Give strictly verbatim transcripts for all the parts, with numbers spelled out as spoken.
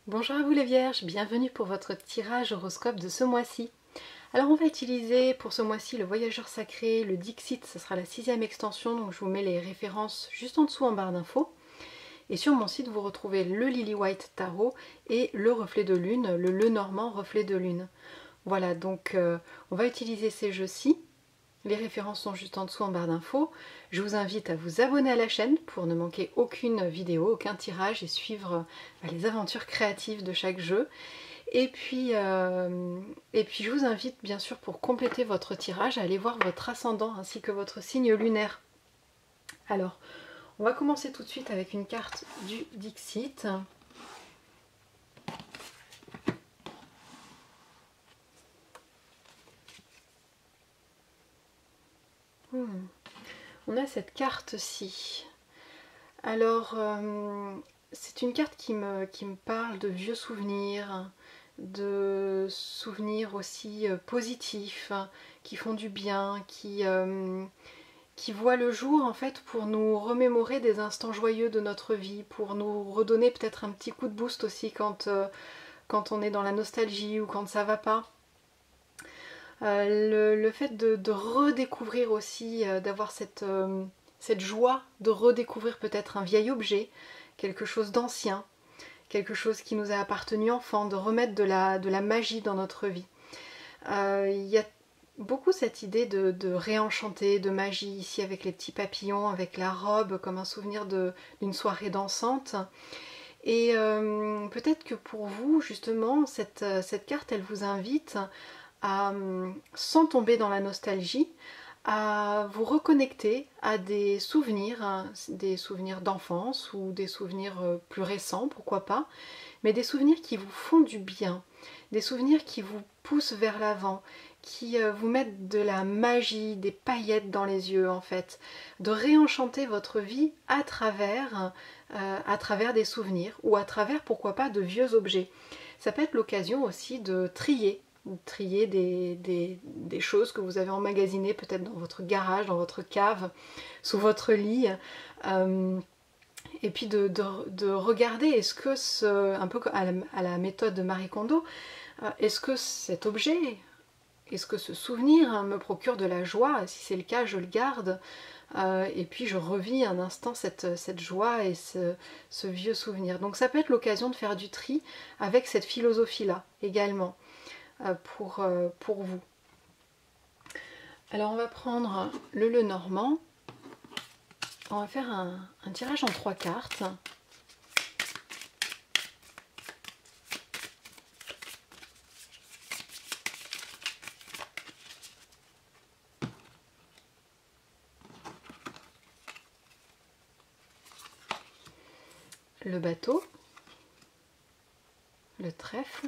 Bonjour à vous les vierges, bienvenue pour votre tirage horoscope de ce mois-ci. Alors on va utiliser pour ce mois-ci le voyageur sacré, le Dixit, ce sera la sixième extension, donc je vous mets les références juste en dessous en barre d'infos. Et sur mon site vous retrouvez le Lily White Tarot et le reflet de lune, le Le Normand reflet de lune. Voilà, donc euh, on va utiliser ces jeux-ci. Les références sont juste en dessous en barre d'infos. Je vous invite à vous abonner à la chaîne pour ne manquer aucune vidéo, aucun tirage et suivre bah, les aventures créatives de chaque jeu. Et puis, euh, et puis je vous invite bien sûr pour compléter votre tirage à aller voir votre ascendant ainsi que votre signe lunaire. Alors, on va commencer tout de suite avec une carte du Dixit. Hmm. On a cette carte-ci. Alors, euh, c'est une carte qui me, qui me parle de vieux souvenirs, de souvenirs aussi euh, positifs, qui font du bien, qui, euh, qui voient le jour en fait pour nous remémorer des instants joyeux de notre vie, pour nous redonner peut-être un petit coup de boost aussi quand, euh, quand on est dans la nostalgie ou quand ça va pas. Euh, le, le fait de, de redécouvrir aussi, euh, d'avoir cette, euh, cette joie de redécouvrir peut-être un vieil objet, quelque chose d'ancien, quelque chose qui nous a appartenu enfant, de remettre de la, de la magie dans notre vie. Euh, il y a beaucoup cette idée de, de réenchanter, de magie ici avec les petits papillons, avec la robe comme un souvenir d'une soirée dansante. Et euh, peut-être que pour vous, justement, cette, cette carte, elle vous invite à, sans tomber dans la nostalgie, à vous reconnecter à des souvenirs, des souvenirs d'enfance ou des souvenirs plus récents, pourquoi pas, mais des souvenirs qui vous font du bien, des souvenirs qui vous poussent vers l'avant, qui vous mettent de la magie, des paillettes dans les yeux en fait, de réenchanter votre vie à travers, euh, à travers des souvenirs ou à travers pourquoi pas de vieux objets. Ça peut être l'occasion aussi de trier, de trier des, des, des choses que vous avez emmagasinées peut-être dans votre garage, dans votre cave, sous votre lit. Euh, et puis de, de, de regarder est-ce que ce, un peu à la, à la méthode de Marie Kondo, est-ce que cet objet, est-ce que ce souvenir me procure de la joie? Si c'est le cas, je le garde. Euh, et puis je revis un instant cette, cette joie et ce, ce vieux souvenir. Donc ça peut être l'occasion de faire du tri avec cette philosophie-là également euh, pour, euh, pour vous. Alors on va prendre le Le Normand. On va faire un, un tirage en trois cartes. Le bateau, le trèfle,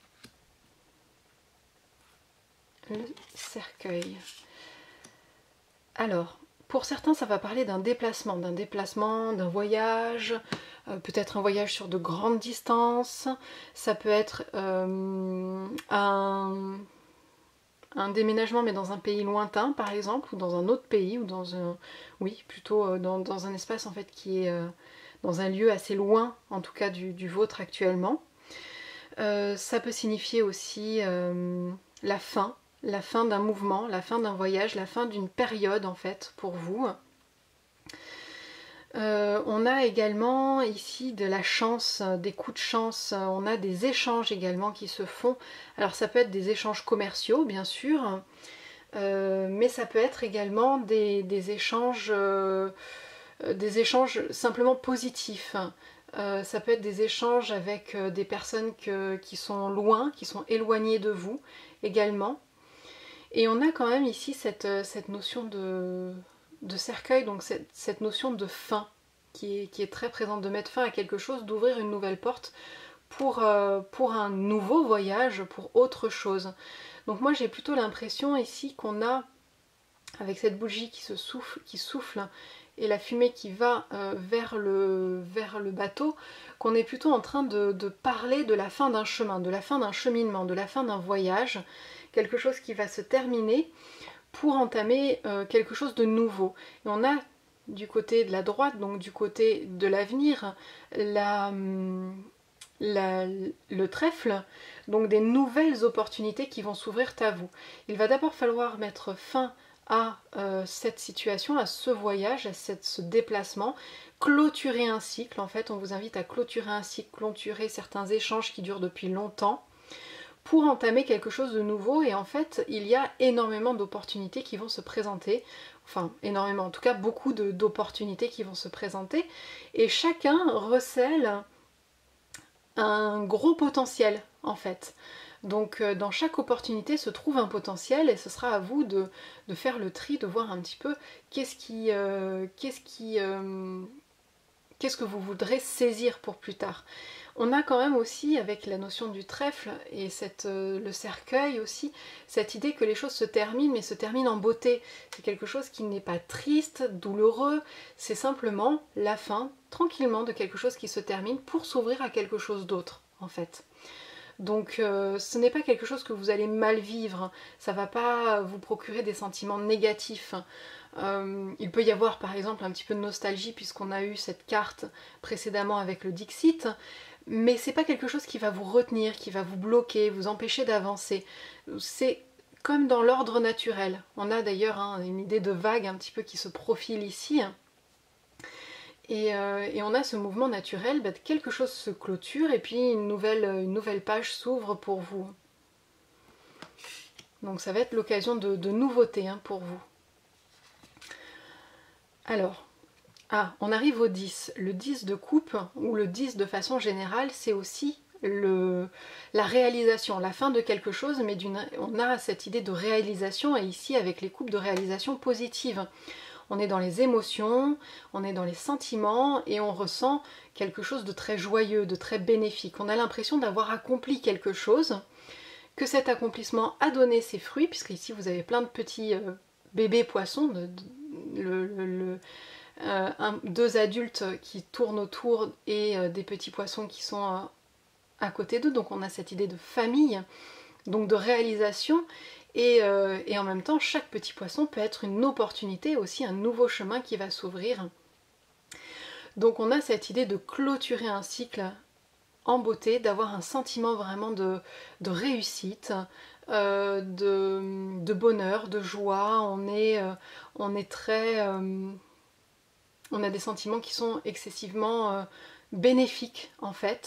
le cercueil. Alors, pour certains, ça va parler d'un déplacement, d'un déplacement, d'un voyage, euh, peut-être un voyage sur de grandes distances, ça peut être euh, un, un déménagement mais dans un pays lointain par exemple, ou dans un autre pays, ou dans un, oui, plutôt dans, dans un espace en fait qui est euh, dans un lieu assez loin en tout cas du, du vôtre actuellement. Euh, ça peut signifier aussi euh, la fin, la fin d'un mouvement, la fin d'un voyage, la fin d'une période en fait pour vous. Euh, on a également ici de la chance, des coups de chance, on a des échanges également qui se font. Alors ça peut être des échanges commerciaux bien sûr, euh, mais ça peut être également des, des échanges, euh, des échanges simplement positifs. Euh, ça peut être des échanges avec euh, des personnes que, qui sont loin, qui sont éloignées de vous également. Et on a quand même ici cette, cette notion de, de cercueil, donc cette, cette notion de fin qui est, qui est très présente, de mettre fin à quelque chose, d'ouvrir une nouvelle porte pour, euh, pour un nouveau voyage, pour autre chose. Donc moi j'ai plutôt l'impression ici qu'on a, avec cette bougie qui se souffle, qui souffle et la fumée qui va euh, vers, le, vers le bateau, qu'on est plutôt en train de, de parler de la fin d'un chemin, de la fin d'un cheminement, de la fin d'un voyage, quelque chose qui va se terminer pour entamer euh, quelque chose de nouveau. Et on a du côté de la droite, donc du côté de l'avenir, la, la, le trèfle, donc des nouvelles opportunités qui vont s'ouvrir à vous. Il va d'abord falloir mettre fin à euh, cette situation, à ce voyage, à cette, ce déplacement, clôturer un cycle. En fait, on vous invite à clôturer un cycle, clôturer certains échanges qui durent depuis longtemps, pour entamer quelque chose de nouveau. Et en fait, il y a énormément d'opportunités qui vont se présenter, enfin énormément, en tout cas beaucoup d'opportunités qui vont se présenter, et chacun recèle un gros potentiel en fait. Donc euh, dans chaque opportunité se trouve un potentiel, et ce sera à vous de, de faire le tri, de voir un petit peu qu'est-ce qui, euh, qu'est-ce qui, euh, qu'est-ce que vous voudrez saisir pour plus tard. On a quand même aussi, avec la notion du trèfle et cette, euh, le cercueil aussi, cette idée que les choses se terminent, mais se terminent en beauté. C'est quelque chose qui n'est pas triste, douloureux, c'est simplement la fin, tranquillement, de quelque chose qui se termine pour s'ouvrir à quelque chose d'autre, en fait. Donc euh, ce n'est pas quelque chose que vous allez mal vivre, ça ne va pas vous procurer des sentiments négatifs. Euh, il peut y avoir par exemple un petit peu de nostalgie puisqu'on a eu cette carte précédemment avec le Dixit, mais c'est pas quelque chose qui va vous retenir, qui va vous bloquer, vous empêcher d'avancer. C'est comme dans l'ordre naturel. On a d'ailleurs hein, une idée de vague un petit peu qui se profile ici. Et, euh, et on a ce mouvement naturel, bah, quelque chose se clôture et puis une nouvelle, une nouvelle page s'ouvre pour vous. Donc ça va être l'occasion de, de nouveautés hein, pour vous. Alors, ah, on arrive au dix. Le dix de coupe, ou le dix de façon générale, c'est aussi le, la réalisation, la fin de quelque chose, mais on a cette idée de réalisation, et ici avec les coupes de réalisation positive. On est dans les émotions, on est dans les sentiments, et on ressent quelque chose de très joyeux, de très bénéfique. On a l'impression d'avoir accompli quelque chose, que cet accomplissement a donné ses fruits, puisque ici vous avez plein de petits euh, bébés poissons, de, de, le, le, le Euh, un, deux adultes qui tournent autour et euh, des petits poissons qui sont euh, à côté d'eux, donc on a cette idée de famille, donc de réalisation, et, euh, et en même temps chaque petit poisson peut être une opportunité, aussi un nouveau chemin qui va s'ouvrir. Donc on a cette idée de clôturer un cycle en beauté, d'avoir un sentiment vraiment de, de réussite, euh, de, de bonheur, de joie. On est, euh, on est très... Euh, on a des sentiments qui sont excessivement euh, bénéfiques en fait.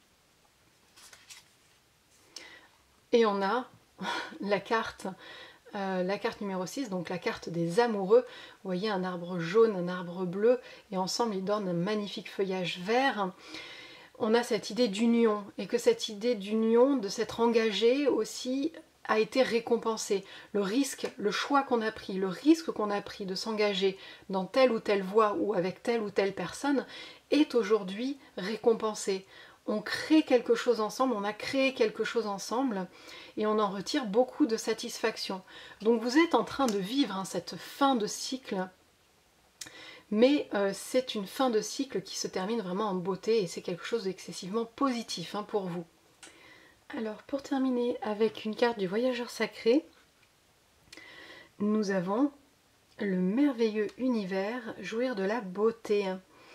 Et on a la carte, euh, la carte numéro six, donc la carte des amoureux. Vous voyez un arbre jaune, un arbre bleu, et ensemble ils donnent un magnifique feuillage vert. On a cette idée d'union, et que cette idée d'union, de s'être engagé aussi, a été récompensé. Le risque, le choix qu'on a pris, le risque qu'on a pris de s'engager dans telle ou telle voie ou avec telle ou telle personne est aujourd'hui récompensé. On crée quelque chose ensemble, on a créé quelque chose ensemble et on en retire beaucoup de satisfaction. Donc vous êtes en train de vivre hein, cette fin de cycle, mais euh, c'est une fin de cycle qui se termine vraiment en beauté et c'est quelque chose d'excessivement positif hein, pour vous. Alors pour terminer avec une carte du voyageur sacré, nous avons le merveilleux univers, jouir de la beauté.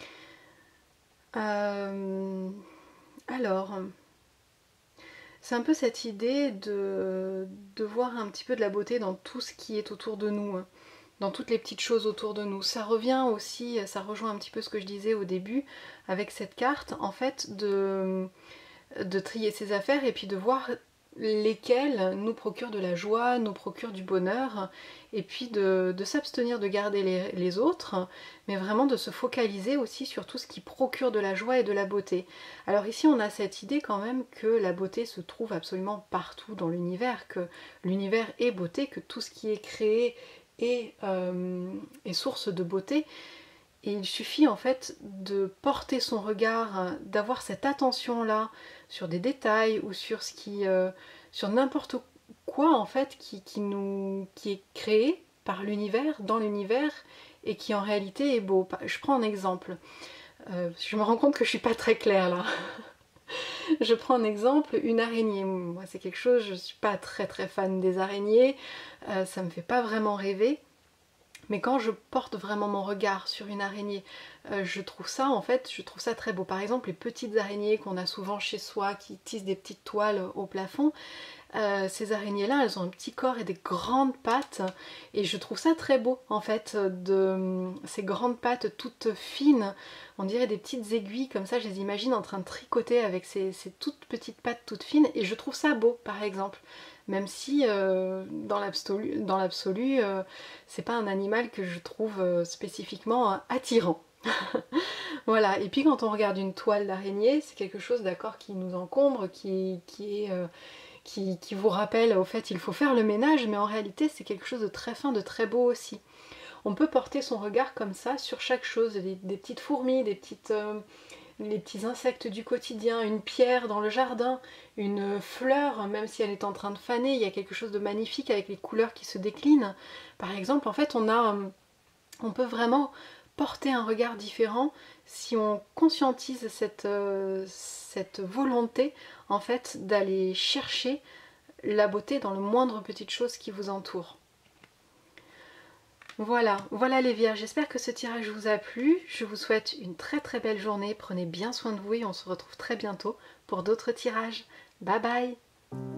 Euh, alors, c'est un peu cette idée de, de voir un petit peu de la beauté dans tout ce qui est autour de nous, dans toutes les petites choses autour de nous. Ça revient aussi, ça rejoint un petit peu ce que je disais au début avec cette carte, en fait, de... de trier ses affaires et puis de voir lesquelles nous procurent de la joie, nous procurent du bonheur, et puis de, de s'abstenir de garder les, les autres, mais vraiment de se focaliser aussi sur tout ce qui procure de la joie et de la beauté. Alors ici on a cette idée quand même que la beauté se trouve absolument partout dans l'univers, que l'univers est beauté, que tout ce qui est créé est, euh, est source de beauté. Et il suffit en fait de porter son regard, d'avoir cette attention-là sur des détails ou sur ce qui, euh, sur n'importe quoi en fait qui, qui, nous, qui est créé par l'univers, dans l'univers et qui en réalité est beau. Je prends un exemple. Euh, je me rends compte que je suis pas très claire là. Je prends un exemple, une araignée. Moi c'est quelque chose, je suis pas très très fan des araignées, euh, ça me fait pas vraiment rêver. Mais quand je porte vraiment mon regard sur une araignée, euh, je trouve ça en fait, je trouve ça très beau. Par exemple, les petites araignées qu'on a souvent chez soi qui tissent des petites toiles au plafond, euh, ces araignées-là, elles ont un petit corps et des grandes pattes, et je trouve ça très beau en fait, de ces grandes pattes toutes fines, on dirait des petites aiguilles comme ça, je les imagine en train de tricoter avec ces, ces toutes petites pattes toutes fines, et je trouve ça beau par exemple. Même si euh, dans l'absolu, dans l'absolu euh, c'est pas un animal que je trouve euh, spécifiquement euh, attirant. Voilà, et puis quand on regarde une toile d'araignée, c'est quelque chose d'accord qui nous encombre, qui, qui, est, euh, qui, qui vous rappelle au fait il faut faire le ménage, mais en réalité c'est quelque chose de très fin, de très beau aussi. On peut porter son regard comme ça sur chaque chose, des, des petites fourmis, des petites... Euh, les petits insectes du quotidien, une pierre dans le jardin, une fleur, même si elle est en train de faner, il y a quelque chose de magnifique avec les couleurs qui se déclinent. Par exemple, en fait, on a, on peut vraiment porter un regard différent si on conscientise cette, euh, cette volonté, en fait, d'aller chercher la beauté dans le moindre petite chose qui vous entoure. Voilà, voilà les vierges, j'espère que ce tirage vous a plu, je vous souhaite une très très belle journée, prenez bien soin de vous et on se retrouve très bientôt pour d'autres tirages. Bye bye!